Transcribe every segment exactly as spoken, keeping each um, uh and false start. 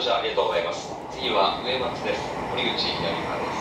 車ありがとうございます。次は上松です。堀口左側です。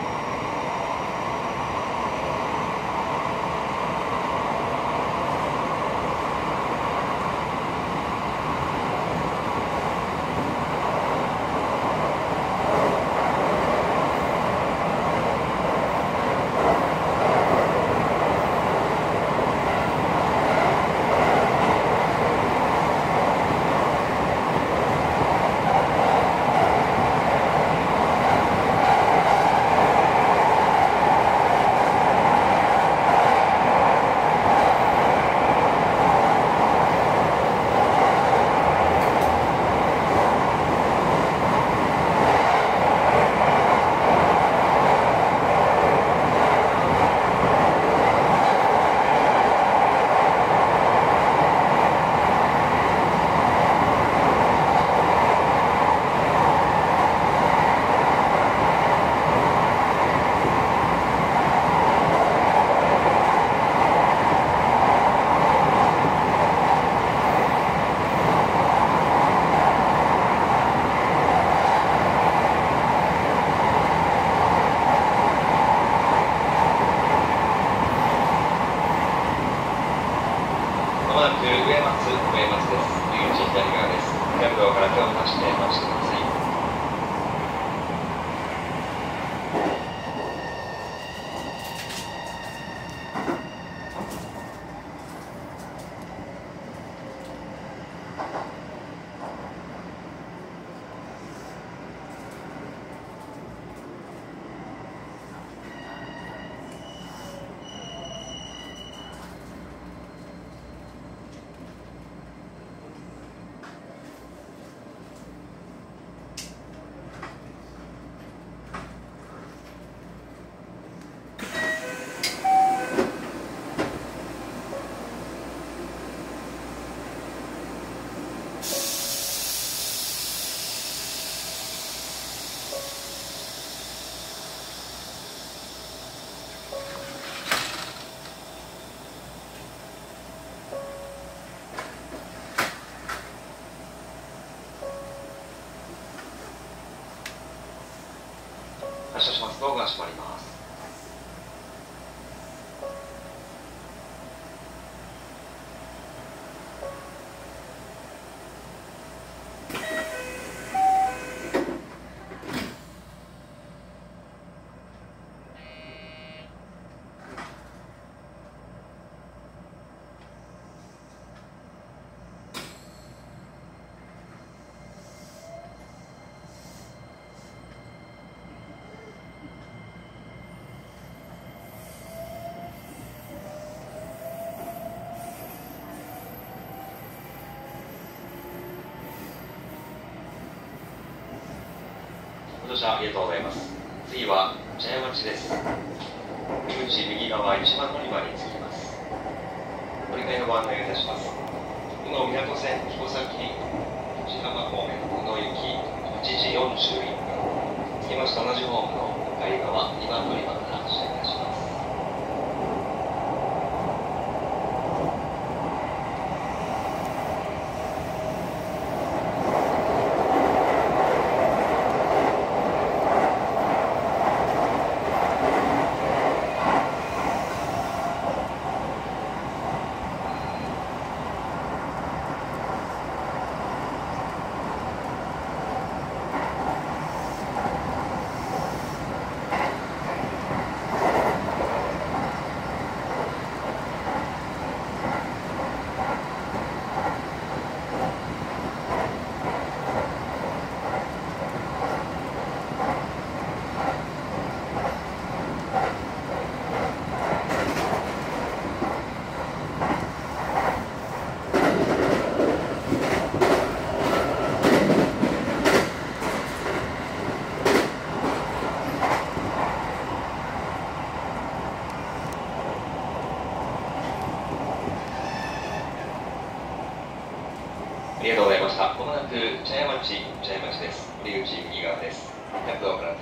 まもなく上松、上松です。入口左側です。逆道から手を出して待ちしてください。発車します。ドアが閉まります。ご乗車ありがとうございます。次は茶屋町です。入口右側一番乗り場に着きます。乗り換えのご案内をいたします。宇野港線彦崎内浜方面宇野行きはちじよんじゅういっぷん。着きました同じホームの向かい側にばん乗り場から発車いたします。ありがとうございました。まもなく茶屋町、茶屋町です。入り口右側です。逆道から